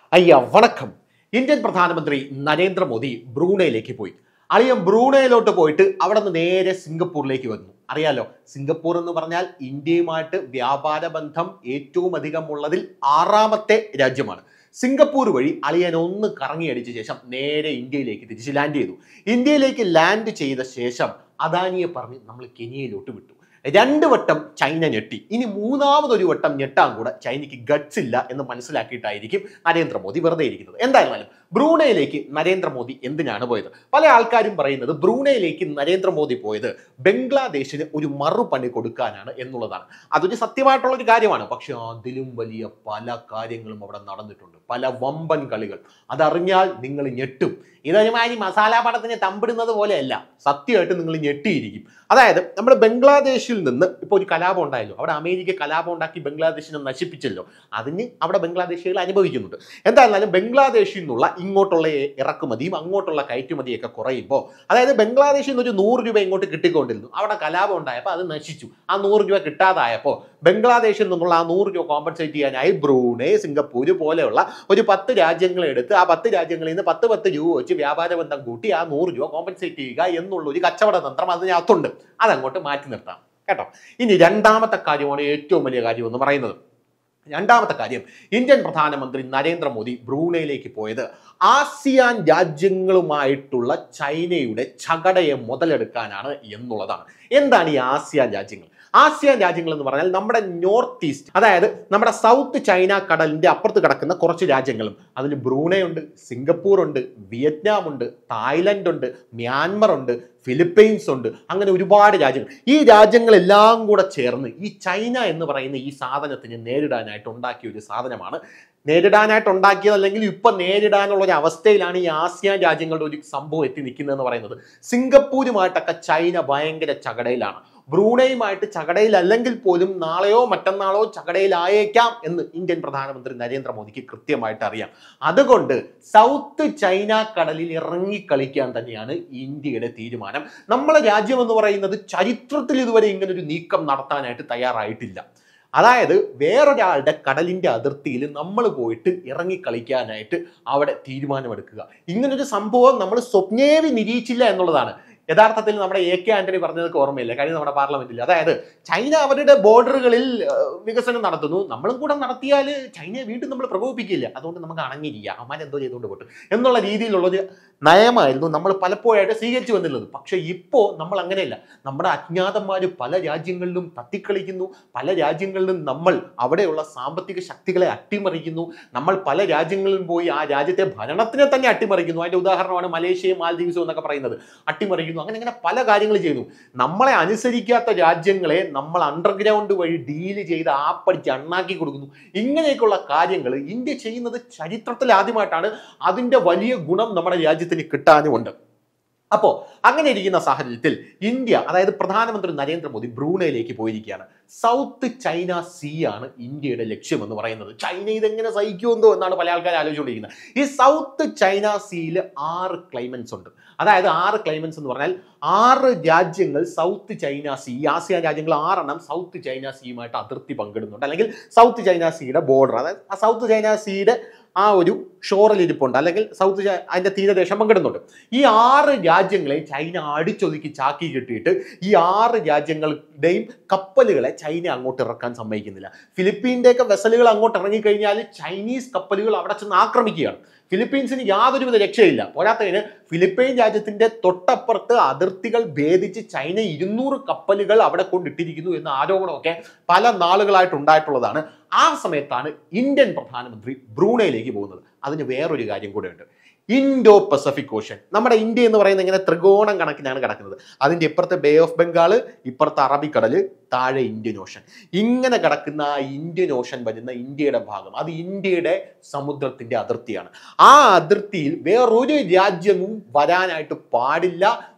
അയ്യ വണക്കം. ഇന്ത്യൻ പ്രധാനമന്ത്രി നരേന്ദ്രമോദി ബ്രൂണയിലേക്ക് പോയി. അളിയൻ ബ്രൂണയിലോട്ട് പോയിട്ട് അവിടെ നിന്ന് നേരെ സിംഗപ്പൂരിലേക്ക് വന്നു. അറിയാലോ, സിംഗപ്പൂർ എന്ന് പറഞ്ഞാൽ ഇന്ത്യയുമായിട്ട് വ്യാപാര ബന്ധം ഏറ്റവും അധികം ഉള്ളതിൽ 6ാമത്തെ രാജ്യമാണ്. സിംഗപ്പൂർ വഴി അളിയൻ ഒന്ന് കറങ്ങിയടിച്ച ശേഷം നേരെ ഇന്ത്യയിലേക്ക് തിരിച്ച് ലാൻഡ് ചെയ്തു. ഇന്ത്യയിലേക്ക് ലാൻഡ് ചെയ്ത ശേഷം അദാനിയെ പറഞ്ഞ് നമ്മൾ കെനിയയിലോട്ട് വിട്ടു. 2 വട്ടം ചൈന ഞെട്ടി. ഇനി 3ാമതൊരു വട്ടം ഞെട്ടാൻ കൂടെ ചൈനയ്ക്ക് ഗട്സ് ഇല്ല എന്ന് മനസ്സിലാക്കിയിട്ടായിരിക്കും നരേന്ദ്രമോദി വെറുതെ ഇരിക്കുന്നത്. എന്തായാലും ബ്രൂണയിലേക്ക് നരേന്ദ്രമോദി എന്തിനാണ് പോയത്? പല ആൾക്കാരും പറയുന്നത് ബ്രൂണയിലേക്ക് നരേന്ദ്രമോദി പോയത് ബംഗ്ലാദേശിന് ഒരു മറുപണി കൊടുക്കാനാണ് എന്നുള്ളതാണ്. അതൊരു സത്യമായിട്ടുള്ള ഒരു കാര്യമാണ്. പക്ഷെ അതിലും വലിയ പല കാര്യങ്ങളും അവിടെ നടന്നിട്ടുണ്ട്, പല വമ്പൻ കളികൾ. അതറിഞ്ഞാൽ നിങ്ങൾ ഞെട്ടും. ഇതൊരുമാതിരി മസാല പടത്തിന് തമ്പിടുന്നത് പോലെയല്ല, സത്യമായിട്ട് നിങ്ങൾ ഞെട്ടിയിരിക്കും. അതായത് നമ്മൾ ബംഗ്ലാദേശിൽ നിന്ന് ഇപ്പോൾ ഒരു കലാപം ഉണ്ടായല്ലോ, അവിടെ അമേരിക്ക കലാപം ഉണ്ടാക്കി ബംഗ്ലാദേശിനെ നശിപ്പിച്ചല്ലോ. അതിന് അവിടെ ബംഗ്ലാദേശികൾ അനുഭവിക്കുന്നുണ്ട്. എന്തായാലും ബംഗ്ലാദേശിൽ നിന്നുള്ള ഇങ്ങോട്ടുള്ള ഇറക്കുമതിയും അങ്ങോട്ടുള്ള കയറ്റുമതിയൊക്കെ കുറയുമ്പോൾ, അതായത് ബംഗ്ലാദേശിൽ നിന്ന് ഒരു 100 രൂപ ഇങ്ങോട്ട് കിട്ടിക്കൊണ്ടിരുന്നു, അവിടെ കലാപം ഉണ്ടായപ്പോൾ അത് നശിച്ചു. ആ 100 രൂപ കിട്ടാതായപ്പോൾ ബംഗ്ലാദേശിൽ നിന്നുള്ള ആ 100 രൂപ കോമ്പൻസേറ്റ് ചെയ്യാനായി ബ്രൂണൈ, സിംഗപ്പൂർ പോലെയുള്ള ഒരു 10 രാജ്യങ്ങളെടുത്ത് ആ 10 രാജ്യങ്ങളിൽ നിന്ന് 10 രൂപ വെച്ച് വ്യാപാര ബന്ധം കൂട്ടി ആ 100 രൂപ കോമ്പൻസേറ്റ് ചെയ്യുക എന്നുള്ള ഒരു കച്ചവട തന്ത്രം അതിനകത്തുണ്ട്. അതങ്ങോട്ട് മാറ്റി നിർത്താം കേട്ടോ. ഇനി 2ാമത്തെ കാര്യമാണ് ഏറ്റവും വലിയ കാര്യം എന്ന് പറയുന്നത്. 2ാമത്തെ കാര്യം, ഇന്ത്യൻ പ്രധാനമന്ത്രി നരേന്ദ്രമോദി ബ്രൂണയിലേക്ക് പോയത് ആസിയാൻ രാജ്യങ്ങളുമായിട്ടുള്ള ചൈനയുടെ ചകടയെ മുതലെടുക്കാനാണ് എന്നുള്ളതാണ്. എന്താണ് ഈ ആസിയാൻ രാജ്യങ്ങൾ? ആസിയാൻ രാജ്യങ്ങൾ എന്ന് പറഞ്ഞാൽ നമ്മുടെ നോർത്ത് ഈസ്റ്റ്, അതായത് നമ്മുടെ സൗത്ത് ചൈന കടലിന്റെ അപ്പുറത്ത് കിടക്കുന്ന കുറച്ച് രാജ്യങ്ങളും. അതിൽ ബ്രൂണൈ ഉണ്ട്, സിംഗപ്പൂർ ഉണ്ട്, വിയറ്റ്നാം ഉണ്ട്, തായ്ലൻഡ് ഉണ്ട്, മ്യാൻമർ ഉണ്ട്, ഫിലിപ്പൈൻസ് ഉണ്ട്. അങ്ങനെ ഒരുപാട് രാജ്യങ്ങൾ. ഈ രാജ്യങ്ങളെല്ലാം കൂടെ ചേർന്ന് ഈ ചൈന എന്ന് പറയുന്ന ഈ സാധനത്തിന് നേരിടാനായിട്ട് ഉണ്ടാക്കിയ ഒരു സാധനമാണ്. നേരിടാനായിട്ട് ഉണ്ടാക്കിയത് അല്ലെങ്കിൽ ഇപ്പൊ നേരിടാനുള്ള ഒരു അവസ്ഥയിലാണ് ഈ ആസിയാൻ രാജ്യങ്ങളുടെ ഒരു സംഭവം എത്തി നിൽക്കുന്നതെന്ന് പറയുന്നത്. സിംഗപ്പൂരുമായിട്ടൊക്കെ ചൈന ഭയങ്കര ചകടയിലാണ്. ബ്രൂണയുമായിട്ട് ചകടയിലല്ലെങ്കിൽ പോലും നാളെയോ മറ്റന്നാളോ ചകടയിലായേക്കാം എന്ന് ഇന്ത്യൻ പ്രധാനമന്ത്രി നരേന്ദ്രമോദിക്ക് കൃത്യമായിട്ട് അറിയാം. അതുകൊണ്ട് സൗത്ത് ചൈന കടലിൽ ഇറങ്ങിക്കളിക്കാൻ തന്നെയാണ് ഇന്ത്യയുടെ തീരുമാനം. നമ്മളെ രാജ്യം എന്ന് പറയുന്നത് ചരിത്രത്തിൽ ഇതുവരെ ഇങ്ങനൊരു നീക്കം നടത്താനായിട്ട് തയ്യാറായിട്ടില്ല. അതായത് വേറൊരാളുടെ കടലിന്റെ അതിർത്തിയിൽ നമ്മൾ പോയിട്ട് ഇറങ്ങിക്കളിക്കാനായിട്ട് അവിടെ തീരുമാനമെടുക്കുക, ഇങ്ങനൊരു സംഭവം നമ്മൾ സ്വപ്നേവി നിരീക്ഷിച്ചില്ല എന്നുള്ളതാണ്. യഥാർത്ഥത്തിൽ നമ്മുടെ AK ആന്റണി പറഞ്ഞതൊക്കെ ഓർമ്മയില്ല കഴിഞ്ഞ നമ്മുടെ പാർലമെന്റിൽ. അതായത് ചൈന അവരുടെ ബോർഡറുകളിൽ വികസനം നടത്തുന്നു, നമ്മളും കൂടെ നടത്തിയാൽ ചൈനയെ വീണ്ടും നമ്മൾ പ്രകോപിപ്പിക്കില്ല, അതുകൊണ്ട് നമുക്ക് അണങ്ങിയിരിക്കുക, അവന്മാരെന്തോ ചെയ്തുകൊണ്ട് പോട്ട് എന്നുള്ള രീതിയിലുള്ളൊരു നയമായിരുന്നു നമ്മൾ പലപ്പോഴായിട്ട് സ്വീകരിച്ചു വന്നിരുന്നത്. പക്ഷെ ഇപ്പോൾ നമ്മൾ അങ്ങനെയല്ല. നമ്മുടെ അജ്ഞാതന്മാർ പല രാജ്യങ്ങളിലും തത്തിക്കളിക്കുന്നു, പല രാജ്യങ്ങളിലും നമ്മൾ അവിടെയുള്ള സാമ്പത്തിക ശക്തികളെ അട്ടിമറിക്കുന്നു, നമ്മൾ പല രാജ്യങ്ങളിലും പോയി ആ രാജ്യത്തെ ഭരണത്തിനെ തന്നെ അട്ടിമറിക്കുന്നു. അതിന്റെ ഉദാഹരണമാണ് മലേഷ്യയും മാൽദീവ്സും എന്നൊക്കെ പറയുന്നത്. അട്ടിമറിക്കുന്നു, അങ്ങനെ പല കാര്യങ്ങൾ ചെയ്യുന്നു. നമ്മളെ അനുസരിക്കാത്ത രാജ്യങ്ങളെ നമ്മൾ അണ്ടർഗ്രൗണ്ട് വഴി ഡീല് ചെയ്ത് ആപ്പടിച്ച് അണ്ണാക്കി കൊടുക്കുന്നു. ഇങ്ങനെയൊക്കെയുള്ള കാര്യങ്ങൾ ഇന്ത്യ ചെയ്യുന്നത് ചരിത്രത്തിൽ ആദ്യമായിട്ടാണ്. അതിന്റെ വലിയ ഗുണം നമ്മുടെ രാജ്യത്തിന് കിട്ടാനുമുണ്ട്. അപ്പോൾ അങ്ങനെ ഇരിക്കുന്ന സാഹചര്യത്തിൽ ഇന്ത്യ, അതായത് പ്രധാനമന്ത്രി നരേന്ദ്രമോദി ബ്രൂണയിലേക്ക് പോയിരിക്കുകയാണ്. സൗത്ത് ചൈന സീ ആണ് ഇന്ത്യയുടെ ലക്ഷ്യം എന്ന് പറയുന്നത്. ചൈന ഇതെങ്ങനെ സഹിക്കുമെന്നോ എന്നാണ് പല ആൾക്കാർ ആലോചിച്ചുകൊണ്ടിരിക്കുന്നത്. ഈ സൗത്ത് ചൈന സീയിൽ 6 ക്ലൈമറ്റ്സ് ഉണ്ട്. അതായത് 6 ക്ലൈമറ്റ്സ് എന്ന് പറഞ്ഞാൽ 6 രാജ്യങ്ങൾ സൗത്ത് ചൈന സീ, ആസിയാൻ രാജ്യങ്ങൾ 6 സൗത്ത് ചൈന സീയുമായിട്ട് അതിർത്തി പങ്കിടുന്നുണ്ട്, അല്ലെങ്കിൽ സൗത്ത് ചൈന സീയുടെ ബോർഡർ, അതായത് ആ സൗത്ത് ചൈന സീയുടെ ആ ഒരു ഷോറിൽ ഇരിപ്പുണ്ട്, അല്ലെങ്കിൽ സൗത്ത് അതിന്റെ തീരദേശം പങ്കിടുന്നുണ്ട്. ഈ 6 രാജ്യങ്ങളെയും ചൈന അടിച്ചൊതുക്കി ചാക്കി കിട്ടിയിട്ട് ഈ 6 രാജ്യങ്ങളുടെയും കപ്പലുകളെ ചൈന അങ്ങോട്ട് ഇറക്കാൻ സമ്മതിക്കുന്നില്ല. ഫിലിപ്പീൻ്റെയൊക്കെ വെസലുകൾ അങ്ങോട്ട് ഇറങ്ങിക്കഴിഞ്ഞാൽ ചൈനീസ് കപ്പലുകൾ അവിടെ ചെന്ന് ആക്രമിക്കുകയാണ്. ഫിലിപ്പീൻസിന് യാതൊരുവിധ രക്ഷയില്ല. പോരാത്തതിന് ഫിലിപ്പൈൻ രാജ്യത്തിന്റെ തൊട്ടപ്പുറത്ത് അതിർത്തികൾ ഭേദിച്ച് ചൈന 200 കപ്പലുകൾ അവിടെ കൊണ്ടിട്ടിരിക്കുന്നു എന്ന ആരോപണമൊക്കെ പല നാളുകളായിട്ട് ഉണ്ടായിട്ടുള്ളതാണ്. ആ സമയത്താണ് ഇന്ത്യൻ പ്രധാനമന്ത്രി ബ്രൂണയിലേക്ക് പോകുന്നത്. അതിന് വേറൊരു കാര്യം കൂടെ ഉണ്ട്. ഇൻഡോ പസഫിക് ഓഷ്യൻ, നമ്മുടെ ഇന്ത്യ എന്ന് പറയുന്നത് ഇങ്ങനെ ത്രികോണം കണക്കിനാണ് കിടക്കുന്നത്. അതിൻ്റെ ഇപ്പുറത്തെ ബേ ഓഫ് ബംഗാൾ, ഇപ്പുറത്തെ അറബിക്കടൽ, താഴെ ഇന്ത്യൻ ഓഷൻ. ഇങ്ങനെ കിടക്കുന്ന ആ ഇന്ത്യൻ ഓഷൻ വരുന്ന ഇന്ത്യയുടെ ഭാഗം, അത് ഇന്ത്യയുടെ സമുദ്രത്തിന്റെ അതിർത്തിയാണ്. ആ അതിർത്തിയിൽ വേറൊരു രാജ്യവും വരാനായിട്ട് പാടില്ല,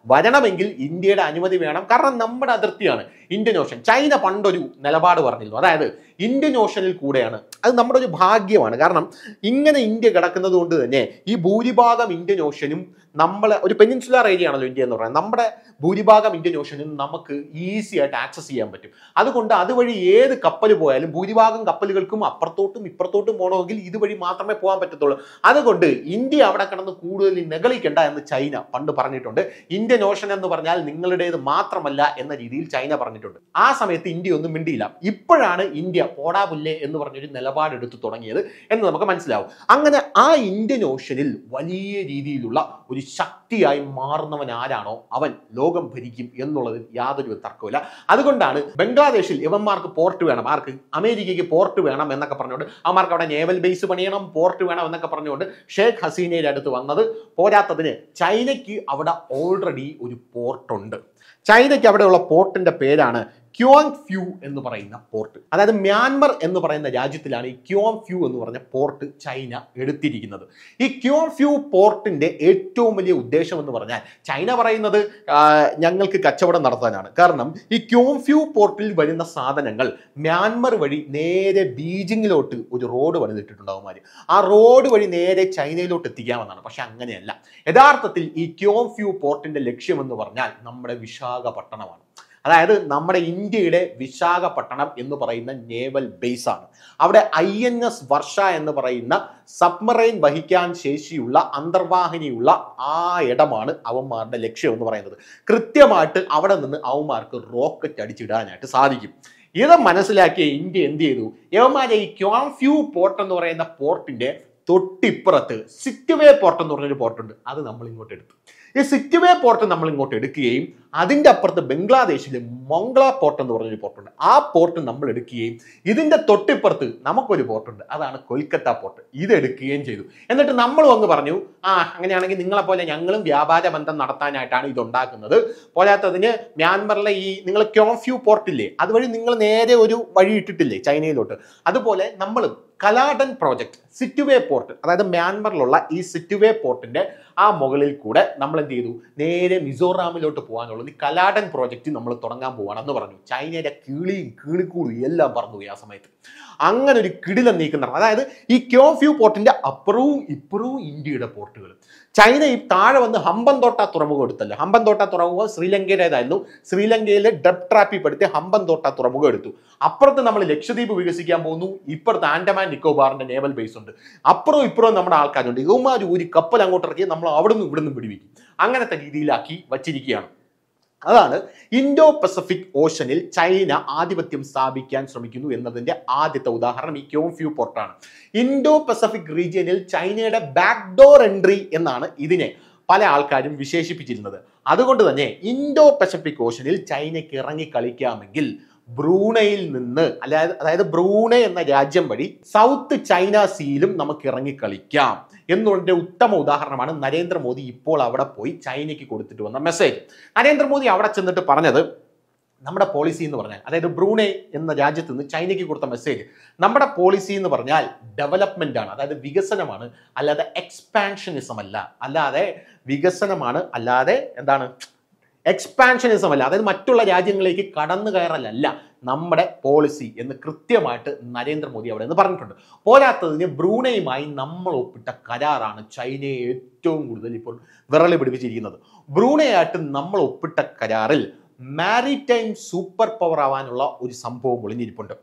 വരണമെങ്കിൽ ഇന്ത്യയുടെ അനുമതി വേണം. കാരണം നമ്മുടെ അതിർത്തിയാണ് ഇന്ത്യൻ ഓഷൻ. ചൈന പണ്ടൊരു നിലപാട് പറഞ്ഞിരുന്നു, അതായത് ഇന്ത്യൻ ഓഷനിൽ കൂടെയാണ്. അത് നമ്മുടെ ഒരു ഭാഗ്യമാണ്. കാരണം ഇങ്ങനെ ഇന്ത്യ കിടക്കുന്നത് കൊണ്ട് തന്നെ ഈ ഭൂരിഭാഗം ഇന്ത്യൻ ഓഷനും നമ്മളെ ഒരു പെനിൻസുലാർ ഏരിയ ആണല്ലോ ഇന്ത്യ എന്ന് പറയുന്നത്. നമ്മുടെ ഭൂരിഭാഗം ഇന്ത്യൻ ഓഷനും നമുക്ക് ഈസി ആയിട്ട് ആക്സസ് ചെയ്യാൻ പറ്റും. അതുകൊണ്ട് അതുവഴി ഏത് കപ്പൽ പോയാലും ഭൂരിഭാഗം കപ്പലുകൾക്കും അപ്പുറത്തോട്ടും ഇപ്പുറത്തോട്ടും പോകണമെങ്കിൽ ഇതുവഴി മാത്രമേ പോകാൻ പറ്റത്തുള്ളൂ. അതുകൊണ്ട് ഇന്ത്യ അവിടെ കിടന്ന് കൂടുതൽ നെകളിക്കണ്ട എന്ന് ചൈന പണ്ട് പറഞ്ഞിട്ടുണ്ട്. ഇന്ത്യൻ ഓഷൻ എന്ന് പറഞ്ഞാൽ നിങ്ങളുടേത് മാത്രമല്ല എന്ന രീതിയിൽ ചൈന പറഞ്ഞിട്ടുണ്ട്. ആ സമയത്ത് ഇന്ത്യ ഒന്നും മിണ്ടിയില്ല. ഇപ്പോഴാണ് ഇന്ത്യ പോടാ പുല്ലേ എന്ന് പറഞ്ഞൊരു നിലപാടെടുത്ത് തുടങ്ങിയത് എന്ന് നമുക്ക് മനസ്സിലാവും. അങ്ങനെ ആ ഇന്ത്യൻ ഓഷനിൽ വലിയ രീതിയിലുള്ള ഒരു ശക്തിയായി മാറുന്നവൻ ആരാണോ അവൻ ലോകം ഭരിക്കും എന്നുള്ളതിൽ യാതൊരു തർക്കമില്ല. അതുകൊണ്ടാണ് ബംഗ്ലാദേശിൽ ഇവന്മാർക്ക് പോർട്ട് വേണം, ആർക്ക് അമേരിക്കയ്ക്ക് പോർട്ട് വേണം എന്നൊക്കെ പറഞ്ഞുകൊണ്ട് അവന്മാർക്ക് അവിടെ നേവൽ ബേസ് പണിയണം, പോർട്ട് വേണം എന്നൊക്കെ പറഞ്ഞുകൊണ്ട് ഷേഖ് ഹസീനയുടെ അടുത്ത് വന്നത്. പോരാത്തതിന് ചൈനയ്ക്ക് അവിടെ ഓൾറെഡി ഒരു പോർട്ടുണ്ട്. ചൈനയ്ക്ക് അവിടെയുള്ള പോർട്ടിന്റെ പേരാണ് ക്യോങ് ഫ്യൂ എന്ന് പറയുന്ന പോർട്ട്. അതായത് മ്യാൻമർ എന്ന് പറയുന്ന രാജ്യത്തിലാണ് ഈ ക്യോങ് ഫ്യൂ എന്ന് പറഞ്ഞ പോർട്ട് ചൈന എടുത്തിരിക്കുന്നത്. ഈ ക്യോങ് ഫ്യൂ പോർട്ടിന്റെ ഏറ്റവും വലിയ ഉദ്ദേശം എന്ന് പറഞ്ഞാൽ ചൈന പറയുന്നത് ഞങ്ങൾക്ക് കച്ചവടം നടത്താനാണ്. കാരണം ഈ ക്യോങ് ഫ്യൂ പോർട്ടിൽ വരുന്ന സാധനങ്ങൾ മ്യാൻമർ വഴി നേരെ ബീജിങ്ങിലോട്ട് ഒരു റോഡ് പണിതിട്ടുണ്ടാവുമാര്. ആ റോഡ് വഴി നേരെ ചൈനയിലോട്ട് എത്തിക്കാമെന്നാണ്. പക്ഷെ അങ്ങനെയല്ല. യഥാർത്ഥത്തിൽ ഈ ക്യോങ് ഫ്യൂ പോർട്ടിന്റെ ലക്ഷ്യം എന്ന് പറഞ്ഞാൽ നമ്മുടെ വിശാഖപട്ടണമാണ്. അതായത് നമ്മുടെ ഇന്ത്യയുടെ വിശാഖപട്ടണം എന്ന് പറയുന്ന നേവൽ ബേസ് ആണ്. അവിടെ INS വർഷ എന്ന് പറയുന്ന സബ്മറൈൻ വഹിക്കാൻ ശേഷിയുള്ള അന്തർവാഹിനിയുള്ള ആ ഇടമാണ് അവന്മാരുടെ ലക്ഷ്യം എന്ന് പറയുന്നത്. കൃത്യമായിട്ട് അവിടെ നിന്ന് അവന്മാർക്ക് റോക്കറ്റ് അടിച്ചിടാനായിട്ട് സാധിക്കും. ഇത് മനസ്സിലാക്കിയ ഇന്ത്യ എന്ത് ചെയ്തു? യവന്മാരെ ഈ ക്യോങ് ഫ്യൂ പോർട്ട് എന്ന് പറയുന്ന പോർട്ടിന്റെ തൊട്ടിപ്പുറത്ത് സിറ്റുവേ പോർട്ട് എന്ന് പറഞ്ഞൊരു പോർട്ടുണ്ട്. അത് നമ്മൾ ഇങ്ങോട്ട് എടുത്തു. ഈ സിറ്റുവേ പോർട്ട് നമ്മൾ ഇങ്ങോട്ട് എടുക്കുകയും അതിൻ്റെ അപ്പുറത്ത് ബംഗ്ലാദേശിലെ മൊങ്ല പോർട്ട് എന്ന് പറഞ്ഞൊരു പോർട്ടുണ്ട്. ആ പോർട്ട് നമ്മൾ എടുക്കുകയും ഇതിൻ്റെ തൊട്ടിപ്പുറത്ത് നമുക്കൊരു പോർട്ടുണ്ട്, അതാണ് കൊൽക്കത്ത പോർട്ട്. ഇതെടുക്കുകയും ചെയ്തു. എന്നിട്ട് നമ്മളും അങ്ങ് പറഞ്ഞു, അങ്ങനെയാണെങ്കിൽ നിങ്ങളെപ്പോലെ ഞങ്ങളും വ്യാപാര ബന്ധം നടത്താനായിട്ടാണ് ഇതുണ്ടാക്കുന്നത്. പോരാത്തതിന് മ്യാൻമറിലെ ഈ നിങ്ങൾ ക്യോങ് ഫ്യൂ പോർട്ടില്ലേ, അതുവഴി നിങ്ങൾ നേരെ ഒരു വഴി ഇട്ടിട്ടില്ലേ ചൈനയിലോട്ട്, അതുപോലെ നമ്മളും കലാഡൻ പ്രോജക്ട് സിറ്റുവേ പോർട്ട്, അതായത് മ്യാൻമറിലുള്ള ഈ സിറ്റുവേ പോർട്ടിന്റെ ആ മുകളിൽ കൂടെ നമ്മൾ എന്ത് ചെയ്തു? നേരെ മിസോറാമിലോട്ട് പോകാനുള്ളത് ഈ കലാഡൻ പ്രോജക്റ്റ് നമ്മൾ തുടങ്ങാൻ പോവാണെന്ന് പറഞ്ഞു. ചൈനയുടെ കിളിയും കിളിക്കൂടും എല്ലാം പറന്നുപോയി ആ സമയത്ത്. അങ്ങനെ ഒരു കിടിലം നീക്കം നടന്നു. അതായത് ഈ ക്യോങ് ഫ്യൂ പോർട്ടിന്റെ അപ്പുറവും ഇപ്പുറവും ഇന്ത്യയുടെ പോർട്ടുകൾ. ചൈന ഈ താഴെ വന്ന് ഹമ്പൻതോട്ട തുറമുഖം എടുത്തല്ലോ. ഹമ്പൻതോട്ട തുറമുഖം ശ്രീലങ്കയുടേതായിരുന്നു. ശ്രീലങ്കയിലെ ഡെബ് ട്രാപ്പിൽ പെടുത്തി ഹമ്പൻതോട്ട തുറമുഖം എടുത്തു. അപ്പുറത്ത് നമ്മൾ ലക്ഷദ്വീപ് വികസിക്കാൻ പോകുന്നു. ഇപ്പുറത്ത് ആൻഡമാൻ നിക്കോബാറിന്റെ നേവൽ ബേസ് ഉണ്ട്. അപ്പുറവും ഇപ്പുറവും നമ്മുടെ ആൾക്കാരുണ്ട്. ഇവന്മാർ ഒരു കപ്പൽ അങ്ങോട്ട് ഇറക്കി നമ്മൾ അവിടുന്ന് ഇവിടുന്ന് പിടിവിക്കും. അങ്ങനത്തെ രീതിയിലാക്കി വച്ചിരിക്കുകയാണ്. അതാണ് ഇൻഡോ പസഫിക് ഓഷനിൽ ചൈന ആധിപത്യം സ്ഥാപിക്കാൻ ശ്രമിക്കുന്നു എന്നതിന്റെ ആദ്യത്തെ ഉദാഹരണം ഈ ക്യോങ് ഫ്യൂ പോർട്ടാണ്. ഇൻഡോ പസഫിക് റീജിയനിൽ ചൈനയുടെ ബാക്ക്ഡോർ എൻട്രി എന്നാണ് ഇതിനെ പല ആൾക്കാരും വിശേഷിപ്പിച്ചിരുന്നത്. അതുകൊണ്ട് തന്നെ ഇൻഡോ പസഫിക് ഓഷനിൽ ചൈനയ്ക്ക് ഇറങ്ങി കളിക്കാമെങ്കിൽ ബ്രൂണയിൽ നിന്ന് അതായത് ബ്രൂണെ എന്ന രാജ്യം വഴി സൗത്ത് ചൈന സീയിലും നമുക്ക് ഇറങ്ങി കളിക്കാം എന്നുള്ളതിന്റെ ഉത്തമ ഉദാഹരണമാണ് നരേന്ദ്രമോദി ഇപ്പോൾ അവിടെ പോയി ചൈനയ്ക്ക് കൊടുത്തിട്ട് വന്ന മെസ്സേജ്. നരേന്ദ്രമോദി അവിടെ ചെന്നിട്ട് പറഞ്ഞത് നമ്മുടെ പോളിസി എന്ന് പറഞ്ഞാൽ, അതായത് ബ്രൂണെ എന്ന രാജ്യത്ത് നിന്ന് ചൈനയ്ക്ക് കൊടുത്ത മെസ്സേജ്, നമ്മുടെ പോളിസി എന്ന് പറഞ്ഞാൽ ഡെവലപ്മെന്റ് ആണ്, അതായത് വികസനമാണ്, അല്ലാതെ എക്സ്പാൻഷനിസം അല്ല, അല്ലാതെ വികസനമാണ്, അല്ലാതെ എന്താണ് എക്സ്പാൻഷനിസം അല്ല, അതായത് മറ്റുള്ള രാജ്യങ്ങളിലേക്ക് കടന്നു കയറലല്ല നമ്മുടെ പോളിസി എന്ന് കൃത്യമായിട്ട് നരേന്ദ്രമോദി അവിടെ നിന്ന് പറഞ്ഞിട്ടുണ്ട്. പോരാത്തതിന് ബ്രൂണയുമായി നമ്മൾ ഒപ്പിട്ട കരാറാണ് ചൈനയെ ഏറ്റവും കൂടുതൽ ഇപ്പോൾ വിറളി പിടിപ്പിച്ചിരിക്കുന്നത്. ബ്രൂണയായിട്ട് നമ്മൾ ഒപ്പിട്ട കരാറിൽ മാരിടൈം സൂപ്പർ പവർ ആവാനുള്ള ഒരു സംഭവം ഒളിഞ്ഞിരിപ്പുണ്ട്.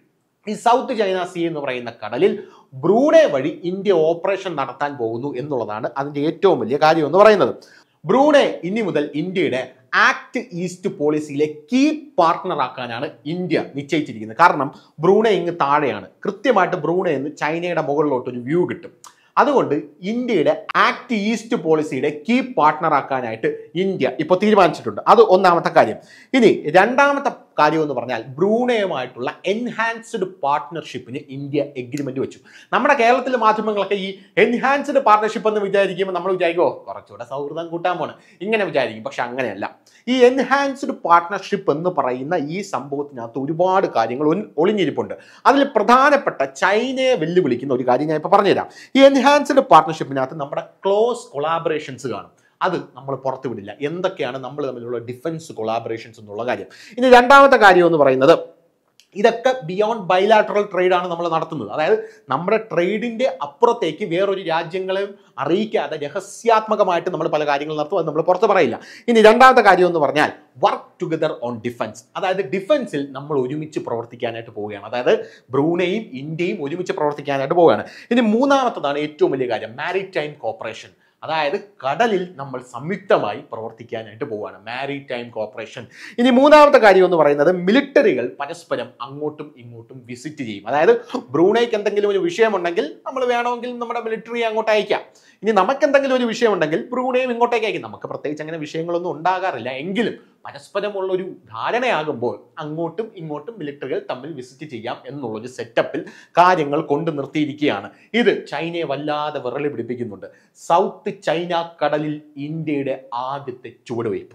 ഈ സൗത്ത് ചൈന സീ എന്ന് പറയുന്ന കടലിൽ ബ്രൂണെ വഴി ഇന്ത്യ ഓപ്പറേഷൻ നടത്താൻ പോകുന്നു എന്നുള്ളതാണ് അതിന്റെ ഏറ്റവും വലിയ കാര്യം എന്ന് പറയുന്നത്. ബ്രൂണെ ഇനി മുതൽ ഇന്ത്യയുടെ ആക്ട് ഈസ്റ്റ് പോളിസിയിലെ കീ പാർട്ട്ണർ ആക്കാനാണ് ഇന്ത്യ നിശ്ചയിച്ചിരിക്കുന്നത്. കാരണം ബ്രൂണെ ഇങ്ങ് താഴെയാണ്. കൃത്യമായിട്ട് ബ്രൂണെ എന്ന് ചൈനയുടെ മുകളിലോട്ട് ഒരു വ്യൂ കിട്ടും. അതുകൊണ്ട് ഇന്ത്യയുടെ ആക്ട് ഈസ്റ്റ് പോളിസിയുടെ കീ പാർട്ട്ണർ ആക്കാനായിട്ട് ഇന്ത്യ ഇപ്പോൾ തീരുമാനിച്ചിട്ടുണ്ട്. അത് ഒന്നാമത്തെ കാര്യം. ഇനി രണ്ടാമത്തെ കാര്യം എന്ന് പറഞ്ഞാൽ ബ്രൂണയുമായിട്ടുള്ള എൻഹാൻസ്ഡ് പാർട്ട്ണർഷിപ്പിന് ഇന്ത്യ എഗ്രിമെന്റ് വെച്ചു. നമ്മുടെ കേരളത്തിലെ മാധ്യമങ്ങളൊക്കെ ഈ എൻഹാൻസ്ഡ് പാർട്ട്ണർഷിപ്പ് എന്ന് വിചാരിക്കുമ്പോൾ നമ്മൾ വിചാരിക്കുമോ കുറച്ചുകൂടെ സൗഹൃദം കൂട്ടാൻ പോണ് ഇങ്ങനെ വിചാരിക്കും. പക്ഷെ അങ്ങനെയല്ല. ഈ എൻഹാൻസ്ഡ് പാർട്ട്ണർഷിപ്പ് എന്ന് പറയുന്ന ഈ സംഭവത്തിനകത്ത് ഒരുപാട് കാര്യങ്ങൾ ഒളിഞ്ഞിരിപ്പുണ്ട്. അതിൽ പ്രധാനപ്പെട്ട ചൈനയെ വെല്ലുവിളിക്കുന്ന ഒരു കാര്യം ഞാൻ ഇപ്പോൾ പറഞ്ഞുതരാം. ഈ എൻഹാൻസ്ഡ് പാർട്ട്ണർഷിപ്പിനകത്ത് നമ്മുടെ ക്ലോസ് കൊളാബറേഷൻസ് കാണും. അത് നമ്മൾ പുറത്തുവിടില്ല. എന്തൊക്കെയാണ് നമ്മൾ തമ്മിലുള്ള ഡിഫൻസ് കൊളാബറേഷൻസ് എന്നുള്ള കാര്യം. ഇനി രണ്ടാമത്തെ കാര്യം എന്ന് പറയുന്നത്, ഇതൊക്കെ ബിയോണ്ട് ബൈലാറ്ററൽ ട്രേഡാണ് നമ്മൾ നടത്തുന്നത്. അതായത് നമ്മുടെ ട്രേഡിൻ്റെ അപ്പുറത്തേക്ക് വേറൊരു രാജ്യങ്ങളെ അറിയിക്കാതെ രഹസ്യാത്മകമായിട്ട് നമ്മൾ പല കാര്യങ്ങൾ നടത്തും. അത് നമ്മൾ പുറത്ത് പറയില്ല. ഇനി രണ്ടാമത്തെ കാര്യം എന്ന് പറഞ്ഞാൽ വർക്ക് ടുഗദർ ഓൺ ഡിഫൻസ്. അതായത് ഡിഫൻസിൽ നമ്മൾ ഒരുമിച്ച് പ്രവർത്തിക്കാനായിട്ട് പോവുകയാണ്. അതായത് ബ്രൂണയും ഇന്ത്യയും ഒരുമിച്ച് പ്രവർത്തിക്കാനായിട്ട് പോവുകയാണ്. ഇനി മൂന്നാമത്തതാണ് ഏറ്റവും വലിയ കാര്യം, മാരിടൈം കോപ്പറേഷൻ. അതായത് കടലിൽ നമ്മൾ സംയുക്തമായി പ്രവർത്തിക്കാനായിട്ട് പോവുകയാണ്, മാരിടൈം കോപ്പറേഷൻ. ഇനി മൂന്നാമത്തെ കാര്യം എന്ന് പറയുന്നത് മിലിറ്ററികൾ പരസ്പരം അങ്ങോട്ടും ഇങ്ങോട്ടും വിസിറ്റ് ചെയ്യും. അതായത് ബ്രൂണയ്ക്ക് എന്തെങ്കിലും ഒരു വിഷയമുണ്ടെങ്കിൽ നമ്മൾ വേണമെങ്കിൽ നമ്മുടെ മിലിറ്ററി അങ്ങോട്ട് അയക്കാം. ഇനി നമുക്ക് എന്തെങ്കിലും ഒരു വിഷയമുണ്ടെങ്കിൽ ബ്രൂണയും ഇങ്ങോട്ടേക്ക് അയക്കും. നമുക്ക് പ്രത്യേകിച്ച് അങ്ങനെ വിഷയങ്ങളൊന്നും ഉണ്ടാകാറില്ല, എങ്കിലും പരസ്പരമുള്ളൊരു ധാരണയാകുമ്പോൾ അങ്ങോട്ടും ഇങ്ങോട്ടും മിലിറ്ററികൾ തമ്മിൽ വിസിറ്റ് ചെയ്യാം എന്നുള്ളൊരു സെറ്റപ്പിൽ കാര്യങ്ങൾ കൊണ്ടു നിർത്തിയിരിക്കുകയാണ്. ഇത് ചൈനയെ വല്ലാതെ വിറളി പിടിപ്പിക്കുന്നുണ്ട്. സൗത്ത് ചൈന കടലിൽ ഇന്ത്യയുടെ ആദ്യത്തെ ചുവടുവയ്പ്.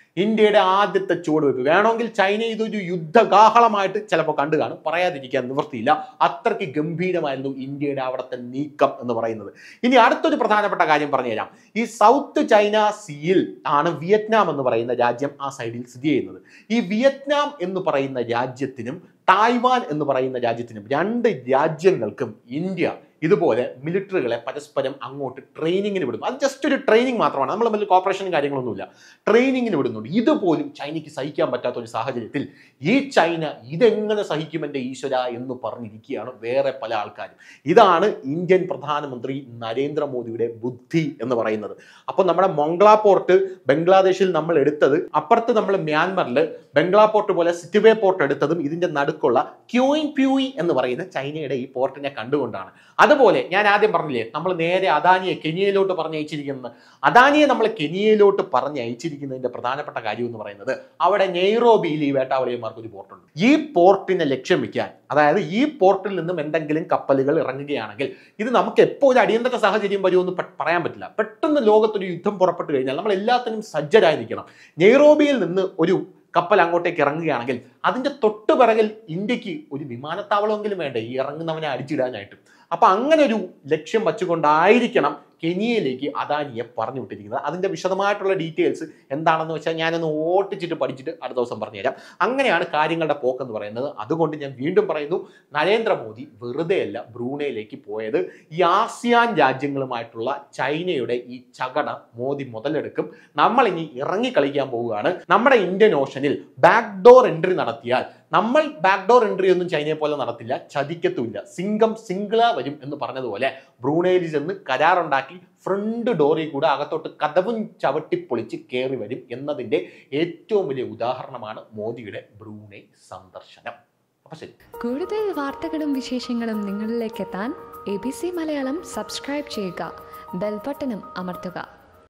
വേണമെങ്കിൽ ചൈന ഇതൊരു യുദ്ധകാഹളമായിട്ട് ചിലപ്പോൾ കണ്ടു കാണും, പറയാതിരിക്കാൻ നിവൃത്തിയില്ല. അത്രയ്ക്ക് ഗംഭീരമായിരുന്നു ഇന്ത്യയുടെ അവിടുത്തെ നീക്കം എന്ന് പറയുന്നത്. ഇനി അടുത്തൊരു പ്രധാനപ്പെട്ട കാര്യം പറഞ്ഞുതരാം. ഈ സൗത്ത് ചൈന സീയിൽ ആണ് വിയറ്റ്നാം എന്ന് പറയുന്ന രാജ്യം ആ സൈഡിൽ സ്ഥിതി ചെയ്യുന്നത്. ഈ വിയറ്റ്നാം എന്ന് പറയുന്ന രാജ്യത്തിനും തായ്വാൻ എന്ന് പറയുന്ന രാജ്യത്തിനും, രണ്ട് രാജ്യങ്ങൾക്കും ഇന്ത്യ ഇതുപോലെ മിലിറ്ററികളെ പരസ്പരം അങ്ങോട്ട് ട്രെയിനിങ്ങിന് വിടുന്നു. അത് ജസ്റ്റ് ഒരു ട്രെയിനിങ് മാത്രമാണ്, നമ്മൾ തമ്മിൽ കോപ്പറേഷനും കാര്യങ്ങളൊന്നുമില്ല, ട്രെയിനിങ്ങിന് വിടുന്നുണ്ട്. ഇതുപോലും ചൈനയ്ക്ക് സഹിക്കാൻ പറ്റാത്ത ഒരു സാഹചര്യത്തിൽ ഈ ചൈന ഇതെങ്ങനെ സഹിക്കും എൻ്റെ ഈശ്വര എന്ന് പറഞ്ഞിരിക്കുകയാണ് വേറെ പല ആൾക്കാരും. ഇതാണ് ഇന്ത്യൻ പ്രധാനമന്ത്രി നരേന്ദ്രമോദിയുടെ ബുദ്ധി എന്ന് പറയുന്നത്. അപ്പോൾ നമ്മുടെ മൊംഗ്ല പോർട്ട് ബംഗ്ലാദേശിൽ നമ്മൾ എടുത്തത്, അപ്പുറത്ത് നമ്മൾ മ്യാൻമറിൽ ബംഗ്ലാ പോർട്ട് പോലെ സിറ്റുവേ പോർട്ട് എടുത്തതും ഇതിൻ്റെ നടുക്കുള്ള ക്യൂയിങ് പ്യൂയി എന്ന് പറയുന്ന ചൈനയുടെ ഈ പോർട്ടിനെ കണ്ടുകൊണ്ടാണ്. അതുപോലെ ഞാൻ ആദ്യം പറഞ്ഞില്ലേ, നമ്മൾ നേരെ അദാനിയെ കെനിയയിലോട്ട് പറഞ്ഞയച്ചിരിക്കുന്നത്. അദാനിയെ നമ്മൾ കെനിയയിലോട്ട് പറഞ്ഞയച്ചിരിക്കുന്നതിന്റെ പ്രധാനപ്പെട്ട കാര്യം എന്ന് പറയുന്നത്, അവിടെ നെയ്റോബിയിൽ ഈ വേട്ടാവളിയന്മാർക്ക് ഒരു പോർട്ടുണ്ട്. ഈ പോർട്ടിനെ ലക്ഷ്യം വെക്കാൻ, അതായത് ഈ പോർട്ടിൽ നിന്നും എന്തെങ്കിലും കപ്പലുകൾ ഇറങ്ങുകയാണെങ്കിൽ ഇത് നമുക്ക് എപ്പോൾ ഒരു അടിയന്തര സാഹചര്യം വരുമെന്ന് പറയാൻ പറ്റില്ല. പെട്ടെന്ന് ലോകത്തൊരു യുദ്ധം പുറപ്പെട്ടു കഴിഞ്ഞാൽ നമ്മൾ എല്ലാത്തിനും സജ്ജരായിരിക്കണം. നെയ്റോബിയിൽ നിന്ന് ഒരു കപ്പൽ അങ്ങോട്ടേക്ക് ഇറങ്ങുകയാണെങ്കിൽ അതിൻ്റെ തൊട്ട് പിറകിൽ ഇന്ത്യക്ക് ഒരു വിമാനത്താവളമെങ്കിലും വേണ്ടേ ഈ ഇറങ്ങുന്നവനെ അടിച്ചിടാനായിട്ട്. അപ്പം അങ്ങനെ ഒരു ലക്ഷ്യം വച്ചുകൊണ്ടായിരിക്കണം കെനിയയിലേക്ക് അദാനിയെ പറഞ്ഞു വിട്ടിരിക്കുന്നത്. അതിൻ്റെ വിശദമായിട്ടുള്ള ഡീറ്റെയിൽസ് എന്താണെന്ന് വെച്ചാൽ ഞാനൊന്ന് ഓട്ടിച്ചിട്ട് പഠിച്ചിട്ട് അടുത്ത ദിവസം പറഞ്ഞുതരാം. അങ്ങനെയാണ് കാര്യങ്ങളുടെ പോക്കെന്ന് പറയുന്നത്. അതുകൊണ്ട് ഞാൻ വീണ്ടും പറയുന്നു, നരേന്ദ്രമോദി വെറുതെയല്ല ബ്രൂണയിലേക്ക് പോയത്. ഈ ആസിയാൻ രാജ്യങ്ങളുമായിട്ടുള്ള ചൈനയുടെ ഈ ചകട മോദി മുതലെടുക്കും. നമ്മളിനി ഇറങ്ങിക്കളിക്കാൻ പോവുകയാണ്. നമ്മുടെ ഇന്ത്യൻ ഓഷനിൽ ബാക്ക് ഡോർ എൻട്രി നടത്തിയാൽ, നമ്മൾ ബാക്ക് ഡോർ എൻട്രി ഒന്നും ചൈനയെ പോലെ നടത്തില്ല, ചതിക്കത്തുമില്ല. സിംഗം സിംഗിള വരും എന്ന് പറഞ്ഞതുപോലെ ബ്രൂണയിൽ ചെന്ന് കരാറുണ്ടാക്കി ഫ്രണ്ട് ഡോറിൽ കൂടെ അകത്തോട്ട് കതവും ചവിട്ടിപ്പൊളിച്ച് കയറി വരും എന്നതിൻ്റെ ഏറ്റവും വലിയ ഉദാഹരണമാണ് മോദിയുടെ ബ്രൂണൈ സന്ദർശനം. അപ്പൊ ശരി, കൂടുതൽ വാർത്തകളും വിശേഷങ്ങളും നിങ്ങളിലേക്ക് എത്താൻ ABC മലയാളം സബ്സ്ക്രൈബ് ചെയ്യുക, ബെൽ ബട്ടണും അമർത്തുക.